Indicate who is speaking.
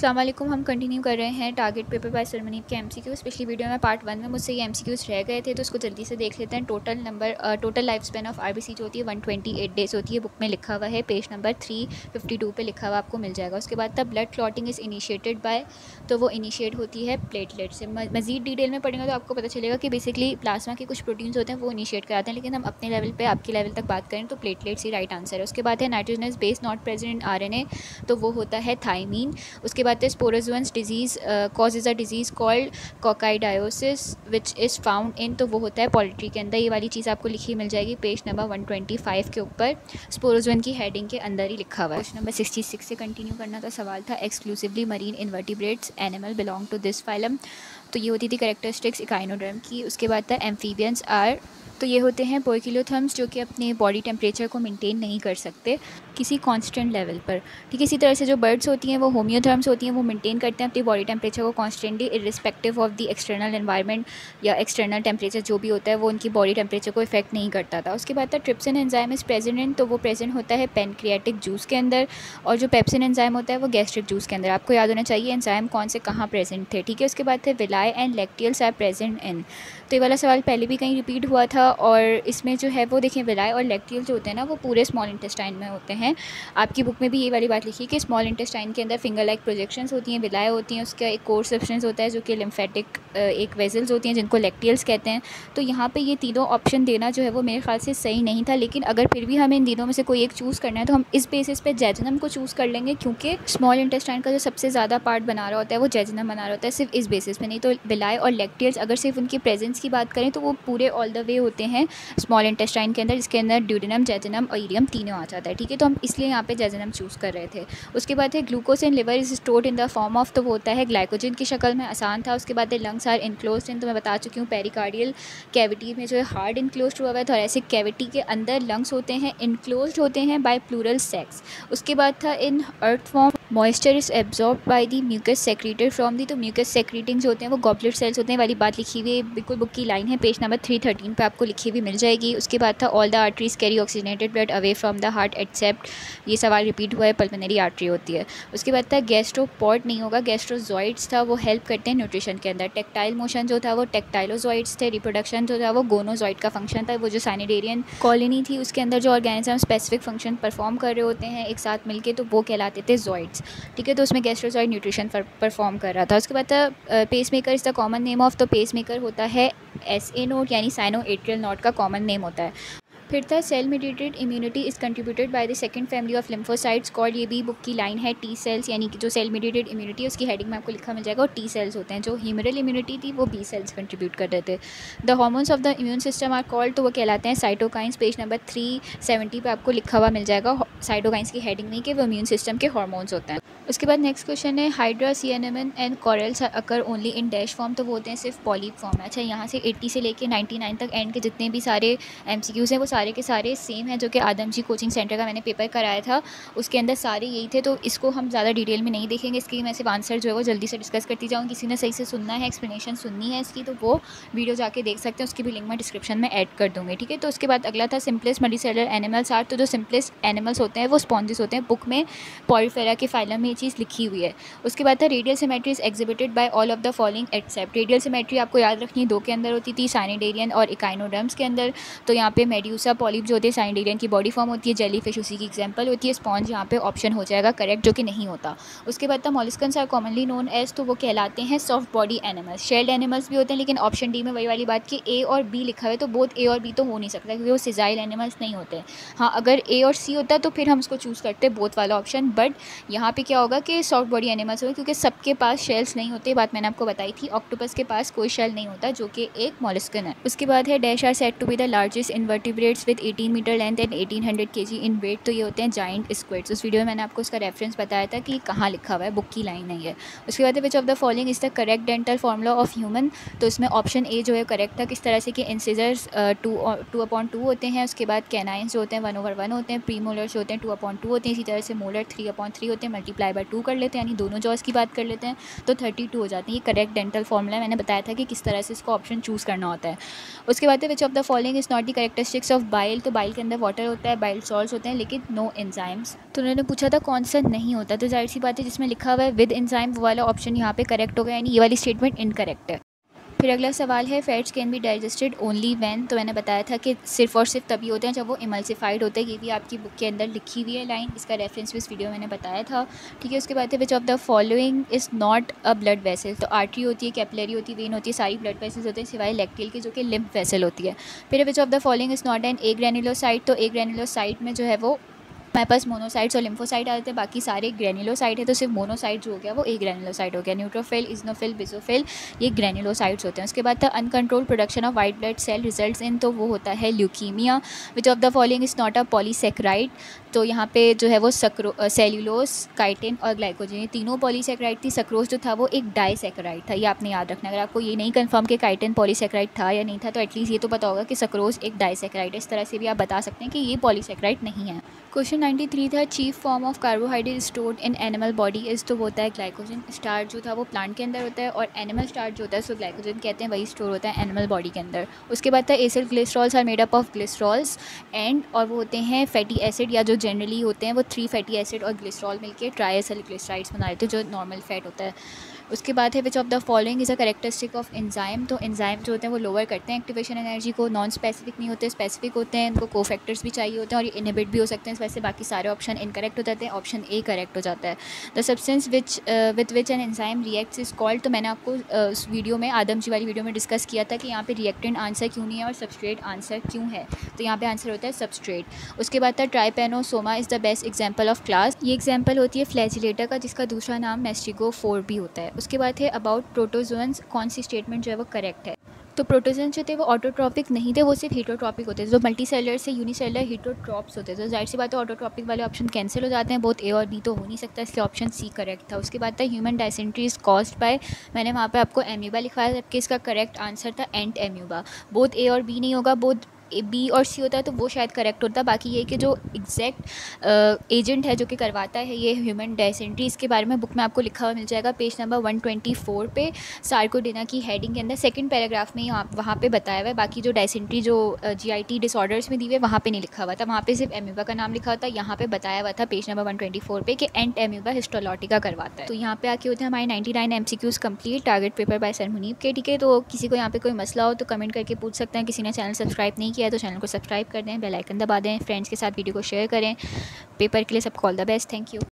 Speaker 1: अस्सलाम वालेकुम। हम कंटिन्यू कर रहे हैं टारगेट पेपर बाय सरमनीत के एमसीक्यूज़। पिछली वीडियो में पार्ट 1 में मुझसे ये एमसीक्यूज़ रह गए थे, तो उसको जल्दी से देख लेते हैं। Total life span of RBC जो होती है 128 डेज़ होती है। बुक में लिखा हुआ है, पेज नंबर 352 पे लिखा हुआ आपको मिल जाएगा। उसके बाद blood clotting is initiated by, तो वो इनिशिएट होती है प्लेटलेट से। मज़ीद डिटेल में पढ़ेंगे तो आपको पता चलेगा कि बेसिकली प्लाज्मा के कुछ प्रोटीन्स होते हैं वो इनिशिएट कराते हैं, लेकिन हम अपने लेवल पे आपके लेवल तक बात करें तो प्लेटलेट्स ही राइट आंसर है। उसके बाद है nitrogenous base not present in RNA, तो वो होता है थायमीन। उसके बाद sporozoans disease causes a disease called coccidiosis which is found in, तो वो होता है पोल्ट्री के अंदर। ये वाली चीज़ आपको लिखी मिल जाएगी पेज नंबर 125 के ऊपर, स्पोरोजोअन की हेडिंग के अंदर ही लिखा हुआ है। क्वेश्चन नंबर 66 से कंटिन्यू करना था। सवाल था exclusively marine invertebrates animal belong to this phylum, तो ये होती थी कैरेक्टरिस्टिक्स इकाइनोडर्म की। उसके बाद था एम्फीबियंस आर, तो ये होते हैं पोइकिलोथर्म्स जो कि अपने बॉडी टेम्परेचर को मेंटेन नहीं कर सकते किसी कांस्टेंट लेवल पर। ठीक है, इसी तरह से जो बर्ड्स होती हैं वो होमियोथर्म्स होती हैं, वो मेंटेन करते हैं अपनी बॉडी टेम्परेचर को constantly irrespective of the external environment या एक्सटर्नल टेम्परेचर जो भी होता है वो उनकी बॉडी टेम्परेचर को इफेक्ट नहीं करता था। उसके बाद था trypsin enzyme is present in, तो वो प्रेजेंट होता है पेनक्रियाटिक जूस के अंदर, और जो पेप्सिन एंजाइम होता है वो गैस्ट्रिक जूस के अंदर। आपको याद होना चाहिए एंजाइम कौन से कहाँ प्रेजेंट थे। ठीक है, उसके बाद थे villi and lacteals are present in, तो ये वाला सवाल पहले भी कहीं रिपीट हुआ था, और इसमें जो है वो देखिए विलाई और लैक्टियल जो होते हैं ना वो पूरे स्मॉल इंटेस्टाइन में होते हैं। आपकी बुक में भी ये वाली बात लिखी कि स्मॉल इंटेस्टाइन के अंदर फिंगर लाइक प्रोजेक्शंस होती हैं, विलाई होती हैं, उसका एक कोर सब्सटेंस होता है जो कि लिम्फेटिक एक वेजल्स होती हैं जिनको लैक्टियल्स कहते हैं। तो यहाँ पे ये तीनों ऑप्शन देना जो है वो मेरे ख्याल से सही नहीं था, लेकिन अगर फिर भी हमें इन तीनों में से कोई एक चूज़ करना है तो हम इस बेसिस पे जेजुनम को चूज़ कर लेंगे, क्योंकि स्मॉल इंटेस्टाइन का जो सबसे ज़्यादा पार्ट बना रहा होता है वो जेजुनम बना रहा होता है, सिर्फ इस बेसिस पे। नहीं तो विलाई और लैक्टियल्स अगर सिर्फ उनकी प्रेजेंस की बात करें तो वो पूरे ऑल द वे होते हैं स्मॉल इंटेस्टाइन के अंदर, जिसके अंदर ड्यूडेनम, जेजुनम और इलियम तीनों आ जाता है। ठीक है, तो हम इसलिए यहाँ पे जेजुनम चूज़ कर रहे थे। उसके बाद है glucose in liver is stored in the form of, तो वो होता है ग्लाइकोजन की शक्ल में, आसान था। उसके बाद है लंग्स आर इनक्लोज्ड इन, तो मैं बता चुकी हूँ पेरिकार्डियल कैविटी में जो है हार्ड इनक्लोज्ड हुआ हुआ है, थोरैसिक कैविटी के अंदर लंग्स होते हैं इनक्लोज्ड होते हैं बाय प्लूरल सेक्स। उसके बाद था in earthworm moisture is absorb by the mucus secreted from the, तो म्यूकस सेक्रेटिंग जो होते हैं वो गॉबलेट सेल्स होते हैं वाली बात लिखी हुई है, बिल्कुल बुक की लाइन है, पेज नंबर 313 पे आपको लिखी हुई मिल जाएगी। उसके बाद था all the arteries carry oxygenated blood away from the heart except, ये सवाल रिपीट हुआ है, पल्मोनरी आर्टरी होती है। उसके बाद था गैस्ट्रोपॉड नहीं होगा, गैस्ट्रोजॉइड्स था, वो हेल्प करते हैं न्यूट्रिशन के अंदर। टेक्टाइल मोशन जो था वो टेक्टाइलोजॉइड्स थे, रिप्रोडक्शन जो था वो गोनोजॉइड का फंक्शन था, वो जो साइनिडेरियन कॉलोनी थी उसके अंदर जो ऑर्गेनिज्म स्पेसिफिक फंक्शन परफॉर्म कर रहे होते हैं एक साथ मिलके, तो वो कहलाते थे जॉइड्स। ठीक है, तो उसमें गैस्ट्रोजॉइड न्यूट्रिशन परफॉर्म कर रहा था। उसके बाद था pacemaker is the common name of, तो पेस मेकर होता है SA नोट यानी साइनो एट्रियल नोट का कॉमन नेम होता है। फिर था cell mediated immunity is contributed by the second family of lymphocytes called, ये भी बुक की लाइन है, टी सेल्स, यानी कि जो सेल मीडिएटेड इम्यूनिटी है उसकी हेडिंग में आपको लिखा मिल जाएगा, और टी सेल्स होते हैं। जो ह्यूमरल इम्यूनिटी थी वो बी सेल्स कंट्रीब्यूट कर रहे थे। The hormones of the immune system are called, तो वो कहलाते हैं साइटोकाइंस, पेज नंबर 370 पे आपको लिखा हुआ मिल जाएगा साइटोकाइंस की हेडिंग में कि वो इम्यून सिस्टम के हार्मोन्स होते हैं। उसके बाद नेक्स्ट क्वेश्चन है hydra sea anemone and corals occur only in dash form, तो वो होते हैं सिर्फ पॉलीप फॉर्म है। अच्छा, यहाँ से 80 से लेके 99 तक एंड के जितने भी सारे MCQs हैं वो सारे के सारे सेम है, जो कि आदमजी कोचिंग सेंटर का मैंने पेपर कराया था उसके अंदर सारे यही थे, तो इसको हम ज़्यादा डिटेल में नहीं देखेंगे। इसकी मैं सिर्फ आंसर जो है वो जल्दी से डिस्कस करती जाऊँ। किसी ने सही से सुनना है, एक्सप्लेनेशन सुननी है इसकी, तो वो वीडियो जाके देख सकते हैं, उसकी भी लिंक मैं डिस्क्रिप्शन में ऐड कर दूँगी। ठीक है, तो उसके बाद अगला था सिंपलेस्ट मल्टीसेलुलर एनिमल्स आर, तो जो सिंपलेस्ट एनिमल्स होते हैं वो स्पॉन्जिस होते हैं, बुक में पॉरीफेरा के फाइलम में ये चीज़ लिखी हुई है। उसके बाद था radial symmetry is exhibited by all of the following except, radial symmetry आपको याद रखनी है दो के अंदर होती थी, साइनिडेरियन और इकाइनोडर्म्स के अंदर। तो यहाँ पे मेड्यूसा पॉलिप जो होते हैं साइनिडेरियन की बॉडी फॉर्म होती है, जेलीफिश उसी की एग्जांपल होती है, स्पॉन्ज यहाँ पे ऑप्शन हो जाएगा करेक्ट, जो कि नहीं होता। उसके बाद था molluscans are commonly known as, तो वो कहलाते हैं soft body animals, shelled animals भी होते हैं, लेकिन ऑप्शन डी में वही वाली बात कि A और B लिखा है, तो बोथ A और B तो हो नहीं सकता क्योंकि वो सिजाइल एनिमल्स नहीं होते। हाँ, अगर A और C होता तो फिर हम उसको चूज़ करते बोथ वाला ऑप्शन, बट यहाँ पे क्या होगा कि सॉफ्ट बॉडी एनिमल्स होगा क्योंकि सबके पास शेल्स नहीं होते, बात मैंने आपको बताई थी। ऑक्टोपस के पास कोई शेल नहीं होता जो कि एक मॉलिस्कन है। उसके बाद है dash are said to be the largest invertebrates with 18 metre length and 1800 kg in weight, तो ये होते हैं जाइंट स्क्विड्स। उस वीडियो में मैंने आपको उसका रेफरेंस बताया था कि कहाँ लिखा हुआ है, बुक की लाइन नहीं है। उसके बाद which of the following is the correct dental formula of human, तो इसमें ऑप्शन A जो है करेक्ट था, किस तरह से कि इंसिजर्स 2/2 होते हैं, उसके बाद कैनाइंस जो होते हैं 1/1 होते हैं, प्रीमोलर्स जो होते हैं 2/2 होते हैं, इसी तरह से मोलर 3/3 होते हैं, मल्टीप्लाई मल्टीप्लाई बाय 2 कर लेते हैं, यानी दोनों जॉस की बात कर लेते हैं तो 32 हो जाती है। ये करेक्ट डेंटल फॉर्मूला है, मैंने बताया था कि किस तरह से इसको ऑप्शन चूज़ करना होता है। उसके बाद which of the following is not the characteristics of bile, तो बाइल के अंदर वाटर होता है, बाइल सॉल्ट्स होते हैं लेकिन नो एंजाइम्स। तो उन्होंने पूछा था कौन सा नहीं होता, तो जाहिर सी बात है जिसमें लिखा हुआ है विद एंजाइम वो वाला ऑप्शन यहाँ पे करेक्ट होगा, यानी ये वाली स्टेटमेंट इनकरेक्ट है। फिर अगला सवाल है fats can be digested only when, तो मैंने बताया था कि सिर्फ और सिर्फ तभी होते हैं जब वो इमल्सिफाइड होते हैं। ये भी आपकी बुक के अंदर लिखी हुई है लाइन, इसका रेफरेंस भी इस वीडियो में मैंने बताया था। ठीक है, उसके बाद है which of the following is not a blood vessel, तो आर्टरी होती है, कैपिलरी होती है, वेन होती है, सारी ब्लड वेसल्स होते हैं सिवाय लेक्टिल के जो कि लिम्फ वेसल होती है। फिर which of the following is not an agranulocyte, तो ए ग्रेन्युलोसाइट में जो है वो हमारे पास मोनोसाइट्स और लिम्फोसाइट आ जाते हैं, बाकी सारे ग्रेन्युलोसाइट है, तो सिर्फ मोनोसाइट जो हो गया वो एक ग्रेन्युलोसाइट हो गया। न्यूट्रोफिल, इजनोफिल, बेसोफिल ये ग्रेन्युलोसाइट्स होते हैं। उसके बाद था uncontrol production of white blood cell results in, तो वो होता है leukaemia. Which of the following is not a polysaccharide, तो यहाँ पे जो है वो सेल्यूलोज, काइटिन और ग्लाइकोजन ये तीनों पॉलीसेक्राइड थी। सक्रोज जो था वो एक डाइसेक्राइड था, ये आपने याद रखना। अगर आपको ये नहीं कंफर्म कि काइटिन पॉलीसेक्राइड था या नहीं था तो एटलीस्ट ये तो पता होगा कि सक्रोज एक डाइसेक्राइड है। इस तरह से भी आप बता सकते हैं कि ये पॉलीसेक्राइड नहीं है। क्वेश्चन 93 था chief form of carbohydrate stored in animal body is, तो वो होता है ग्लाइकोजन। स्टार्च जो था वो प्लांट के अंदर होता है और एनिमल स्टार्च जो होता है उसको ग्लाइकोजन कहते हैं, वही स्टोर होता है एनिमल बॉडी के अंदर। उसके बाद था acid glycerols are made up of glycerols and, और वो होते हैं फैटी एसिड या जो जनरली होते हैं वो 3 फैटी एसिड और ग्लिसरॉल मिलके ट्राइएसिलग्लिसराइड्स बना देते हैं जो नॉर्मल फैट होता है। उसके बाद है which of the following is a characteristic of enzyme, तो एंजाइम जो होते हैं वो लोअर करते हैं एक्टिवेशन एनर्जी को, नॉन स्पेसिफिक नहीं होते, स्पेसिफिक होते हैं, इनको कोफैक्टर्स भी चाहिए होते हैं और ये इनहिबिट भी हो सकते हैं। वैसे बाकी सारे ऑप्शन इनकरेक्ट हो जाते हैं, ऑप्शन ए करेक्ट हो जाता है। The substance with which an enzyme reacts is called, तो मैंने आपको उस वीडियो में आदम जी वाली वीडियो में डिस्कस किया था कि यहाँ पे रिएक्टेंट आंसर क्यों नहीं है और सबस्ट्रेट आंसर क्यों है, तो यहाँ पे आंसर होता है सबस्ट्रेट। उसके बाद था trypanosoma is the best example of class, ये एग्जाम्पल होती है फ्लैजिलेटर का जिसका दूसरा नाम मेस्टिगोफोर भी होता है। उसके बाद है अबाउट प्रोटोजोन्स, कौन सी स्टेटमेंट जो है वो करेक्ट है, तो प्रोटोजोन्स जो थे वो ऑटोट्रॉपिक नहीं थे, वो सिर्फ हीटरोट्रॉपिक होते थे। जो मल्टीसेलुलर से यूनिसेलुलर हीटरोट्रॉप्स होते थे, तो जाहिर सी बात है ऑटोट्रॉपिक वाले ऑप्शन कैंसिल हो जाते हैं, बहुत ए और बी तो हो नहीं सकता, इसलिए ऑप्शन सी करेक्ट था। उसके बाद था human dysentery is caused by, मैंने वहाँ पे आपको एम्यूबा लिखवाया जबकि इसका करेक्ट आंसर था एंट एम्यूबा। बोथ ए और बी नहीं होगा, बोथ बी और सी होता है तो वो शायद करेक्ट होता। बाकी ये कि जो एग्जैक्ट एजेंट है जो कि करवाता है ये ह्यूमन डायसेंट्री, इसके बारे में बुक में आपको लिखा हुआ मिल जाएगा पेज नंबर 124 पे सार्कोडेना की हेडिंग के अंदर सेकंड पैराग्राफ में वहाँ पे बताया हुआ है। बाकी जो डायसेंट्री जो GIT डिसऑर्डर्स में दी हुई है वहाँ पे नहीं लिखा हुआ था, वहाँ पे सिर्फ एम्यूबा का नाम लिखा हुआ था। यहाँ पे बताया हुआ था पेज नंबर 124 पे कि एंट एम्यूबा हिस्टोलॉटिका करवाता है। तो यहाँ पे आके होते हैं हमारे 99 MCQs complete target paper by sir Munib के। ठीक है, तो किसी को यहाँ पे कोई मसला हो तो कमेंट करके पूछ सकते हैं। किसी ने चैनल सब्सक्राइब नहीं किया है तो चैनल को सब्सक्राइब कर दें, बेल आइकन दबा दें, फ्रेंड्स के साथ वीडियो को शेयर करें। पेपर के लिए सबको all the best, thank you.